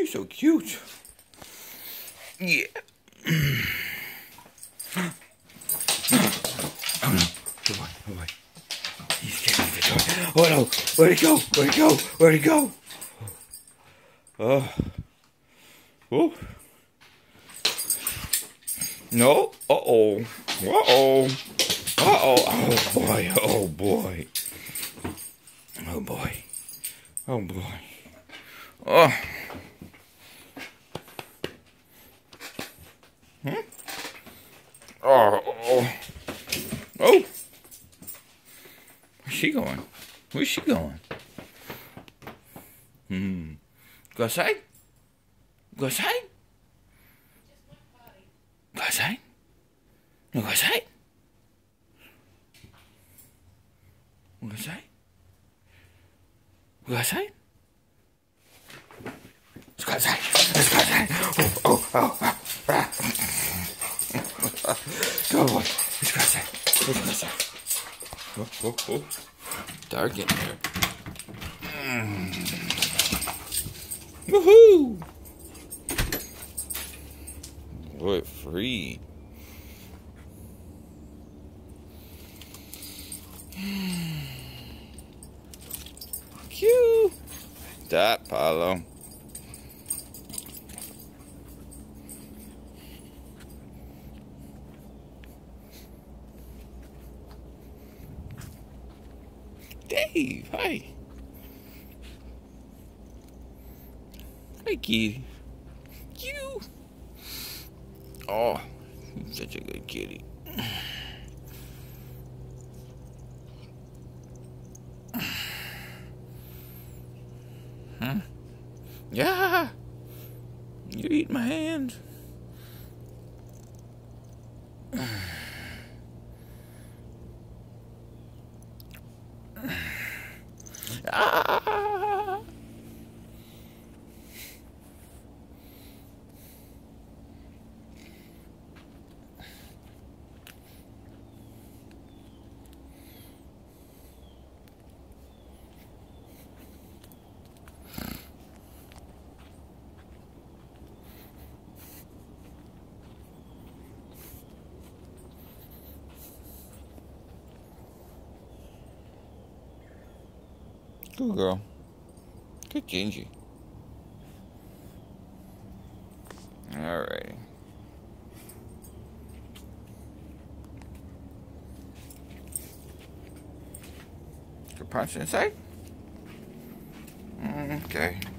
You're so cute. Yeah. Oh no. Oh boy. Oh boy. He's getting the toy. Oh no. Where'd he go? Where'd he go? Where'd he go? Oh. Oh. No. Uh-oh. Uh-oh. Uh-oh. Oh boy. Oh boy. Oh boy. Oh boy. Oh. Hmm? Oh. Oh. Oh. Where's she going? Where's she going? Go outside? Go outside? Go outside? No, go outside? Go outside? Go outside? Let's go outside. Let's go outside. Oh, oh, oh, oh. Go, boy. Let's go outside. Let's go outside. Oh, oh, oh. Dark in there. Woohoo! Boy, free. Cute. That, Paolo. Dave, hi. Hi, kitty. You. Oh, you're such a good kitty. Huh? Yeah. You eat my hand. Ah. Good girl. Good Gingy. Alrighty. Go punch inside? Okay.